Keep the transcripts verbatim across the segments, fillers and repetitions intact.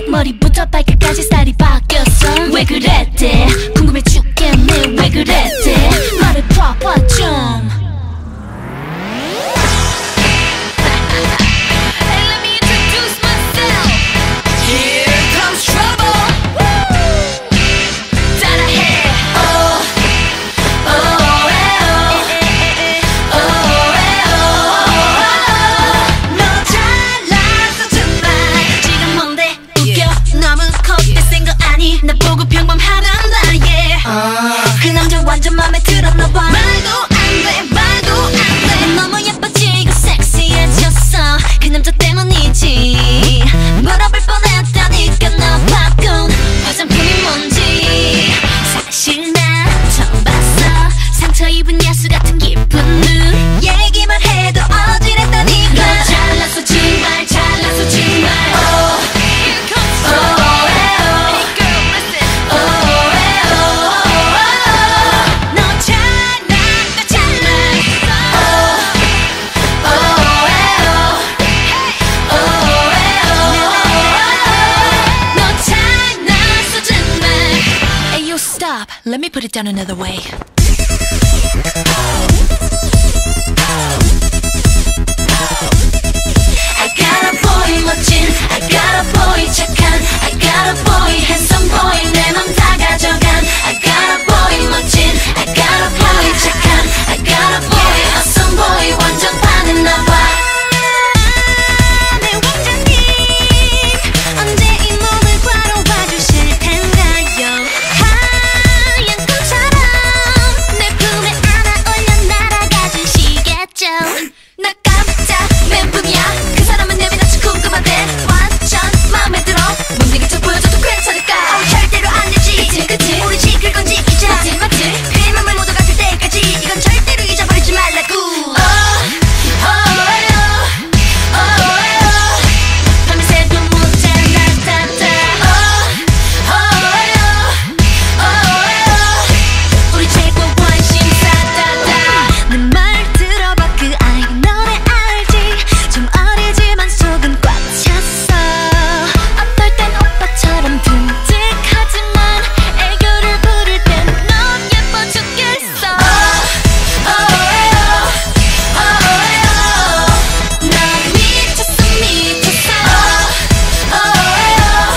머리부터 발끝까지 스타일이 바뀌었어. 왜 그랬대? 궁금해 죽겠네. 왜 그랬대? 말해봐봐 좀. 나 보고 평범하단다 yeah. uh. 그 남자 완전 맘에 들었나봐. 말도 안돼 말도 안돼. 너무 예뻐지고 섹시해졌어. 그 남자 때문이지. 물어볼 뻔했다니까 너 바꾼 화장품이 뭔지. 사실 난 처음 봤어. 상처 입은 야수 같은 기쁜 눈. 얘기만 해도 어지럽다니까. 너 잘났어 정말 잘났어 정말. oh. Let me put it down another way. I got a boy 멋진, I got a boy 착한, I got a boy handsome boy 내 맘 다 가져간. I got a boy 멋진, I got a boy 착한, I got a boy awesome boy 완전 반했나봐. 나 깜짝 멘붕이야. 그 사람은 내비같이 궁금한데 완전 맘에 들어. 못 이기쳐 보여줘도 괜찮을까. 어, 절대로 안 되지. 그치 그치 우리 지킬 건 지키자. 맞지 맞지 그 맘을 모두 가질 때까지 이건 절대로 잊어버리지 말라고. oh, oh, oh, oh, 밤새도 못 자 나타나. oh, oh, oh, oh, 우리 최고 관심 사다다. 내 말 들어봐 그 아이 너네 알지. 좀 어리지만 속은 꽉 찼어. 어떨 땐 오빠처럼 듬직하지만 애교를 부릴 땐 넌 예뻐 죽겠어. oh, oh, oh, oh, 난 미쳤어 미쳤어. oh, oh,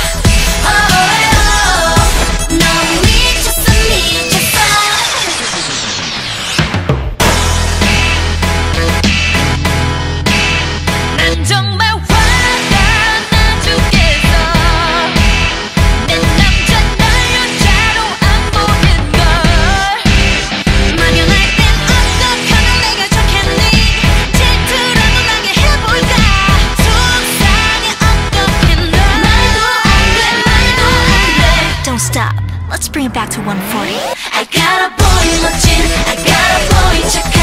oh, 난 미쳤어 미쳤어. 난 정말 화가 나 죽겠어. 내 남자 날 여자로 안 보는 걸. 만연할 땐 어떡하면 내가 좋겠니. 질투라도 나게 해볼까. 속상해 어떡해 너. 말도 안돼 말도 안돼. Don't stop. Let's bring it back to one forty. I got a boy 멋진, I got a boy 착한.